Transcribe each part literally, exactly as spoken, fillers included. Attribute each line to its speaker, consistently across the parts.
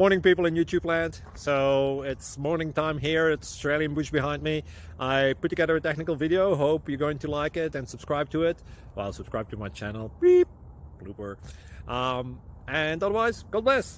Speaker 1: Morning, people in YouTube land. So it's morning time here. It's Australian bush behind me. I put together a technical video. Hope you're going to like it and subscribe to it. Well, subscribe to my channel. Beep. Blooper. Um, and otherwise, God bless.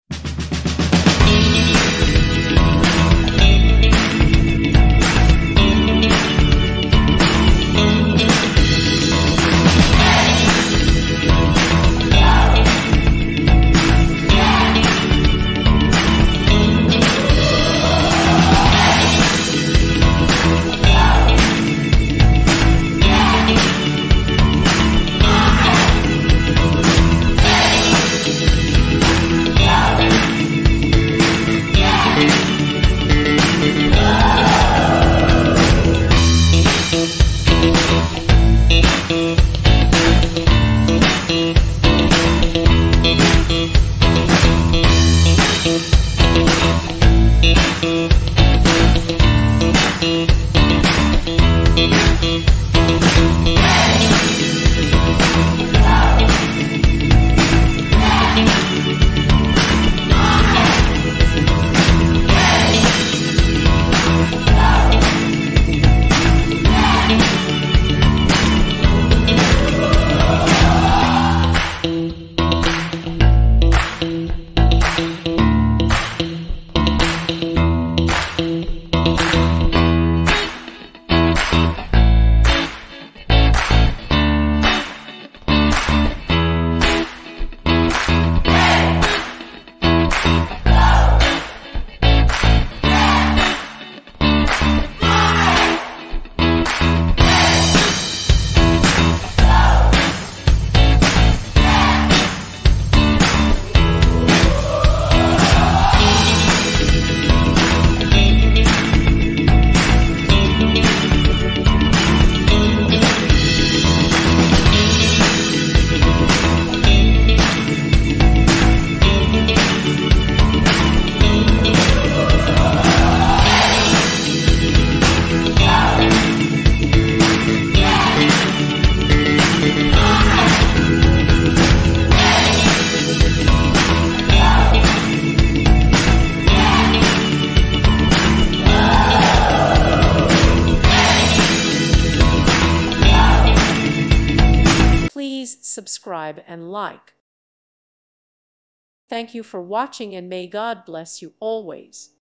Speaker 2: Please subscribe and like. Thank you for watching, and may God bless you always.